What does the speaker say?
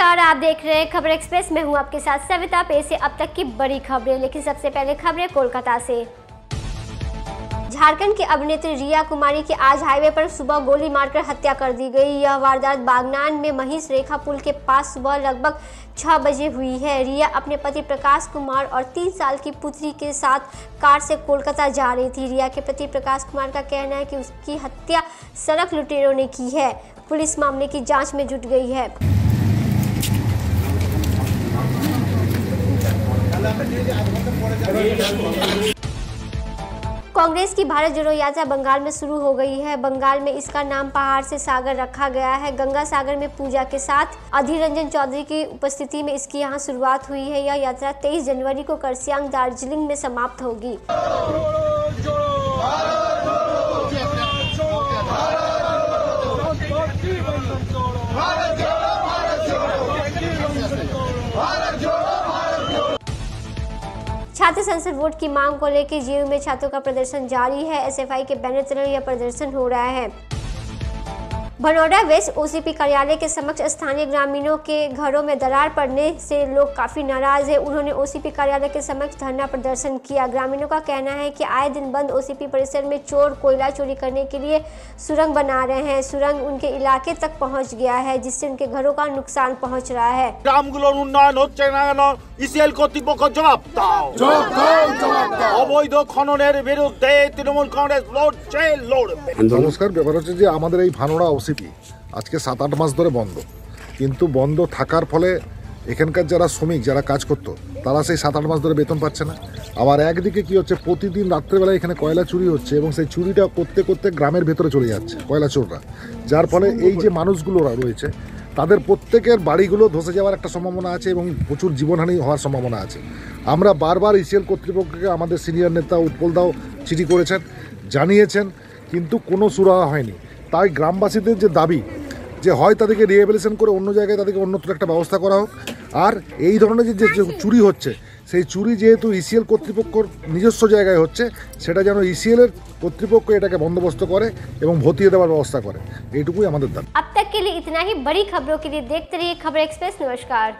नमस्कार, आप देख रहे हैं खबर एक्सप्रेस। मैं हूं आपके साथ सविता। पेश है अब तक की बड़ी खबरें, लेकिन सबसे पहले खबरें कोलकाता से। झारखंड की अभिनेत्री रिया कुमारी की आज हाईवे पर सुबह गोली मारकर हत्या कर दी गई। यह वारदात बागनान में महिष रेखा पुल के पास सुबह लगभग 6 बजे हुई है। रिया अपने पति प्रकाश कुमार और 3 साल की पुत्री के साथ कार से कोलकाता जा रही थी। रिया के पति प्रकाश कुमार का कहना है कि उसकी हत्या सड़क लुटेरों ने की है। पुलिस मामले की जांच में जुट गई है। कांग्रेस की भारत जोड़ो यात्रा बंगाल में शुरू हो गई है। बंगाल में इसका नाम पहाड़ से सागर रखा गया है। गंगा सागर में पूजा के साथ अधीर रंजन चौधरी की उपस्थिति में इसकी यहां शुरुआत हुई है। यह यात्रा 23 जनवरी को करसियांग दार्जिलिंग में समाप्त होगी। छात्र संसद वोट की मांग को लेकर जेयू में छात्रों का प्रदर्शन जारी है। एसएफआई के बैनर तले यह प्रदर्शन हो रहा है। भनौडा वेस्ट ओसीपी कार्यालय के समक्ष स्थानीय ग्रामीणों के घरों में दरार पड़ने से लोग काफी नाराज हैं। उन्होंने ओसीपी कार्यालय के समक्ष धरना प्रदर्शन किया। ग्रामीणों का कहना है कि आए दिन बंद ओसीपी परिसर में चोर कोयला चोरी करने के लिए सुरंग बना रहे हैं। सुरंग उनके इलाके तक पहुंच गया है, जिससे उनके घरों का नुकसान पहुंच रहा है। গ্রামগুলোর উন্নয়ন হচ্ছে না কেন? ইসিএল কর্তৃপক্ষ জবাব দাও। অবৈধ খননের বিরুদ্ধে তৃণমূল কংগ্রেস লড়বে। নমস্কার। ব্যাপার হচ্ছে যে আমাদের এই ভানোড়া ওসিপি আজকে 7-8 মাস ধরে বন্ধ, কিন্তু বন্ধ থাকার ফলে এখানকার যারা শ্রমিক যারা কাজ করতো তারা সেই 7-8 মাস ধরে বেতন পাচ্ছে না। আবার একদিকে কি হচ্ছে, প্রতিদিন রাত্রেবেলা এখানে কয়লা চুরি হচ্ছে এবং সেই চুরিটা করতে করতে গ্রামের ভেতরে চলে যাচ্ছে কয়লা চোররা, যার ফলে এই যে মানুষগুলো রয়েছে তাদের প্রত্যেকের বাড়িগুলো ধসে যাওয়ার একটা সম্ভাবনা আছে এবং প্রচুর জীবনহানি হওয়ার সম্ভাবনা আছে। আমরা বারবার ইসিএল কর্তৃপক্ষকে আমাদের সিনিয়র নেতা উৎপল দাও চিঠি করেছেন, জানিয়েছেন, কিন্তু কোনো সুরাহা হয়নি। তাই গ্রামবাসীদের যে দাবি যে হয় তাদেরকে রিহেবিলিটেশন করে অন্য জায়গায় তাদেরকে অন্যত্র একটা ব্যবস্থা করা হোক, আর এই ধরনের যে চুরি হচ্ছে সেই চুরি যেহেতু ইসিএল কর্তৃপক্ষর নিজস্ব জায়গায় হচ্ছে, সেটা যেন ইসিএলের কর্তৃপক্ষ এটাকে বন্দোবস্ত করে এবং ভতিয়ে দেওয়ার ব্যবস্থা করে। এইটুকুই আমাদের দাবি। अब तक के लिए इतना ही। बड़ी खबरों के लिए देखते रहिए खबर एक्सप्रेस। नमस्कार।